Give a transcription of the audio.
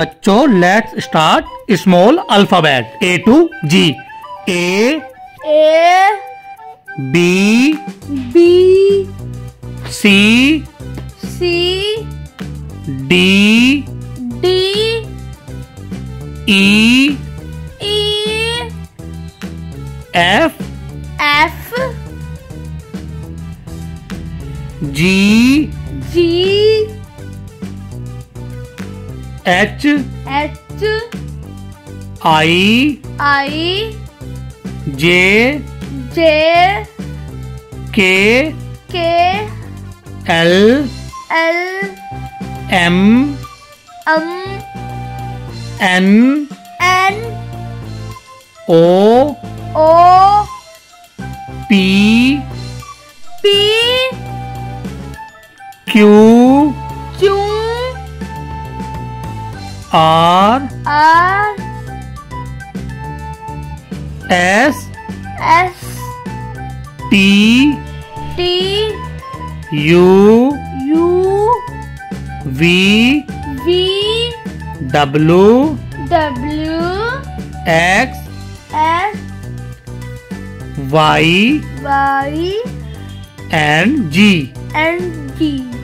बच्चों let's start small alphabet A to G। A B C D E F G H I J K L M N O P Q R S T U V W X Y and G।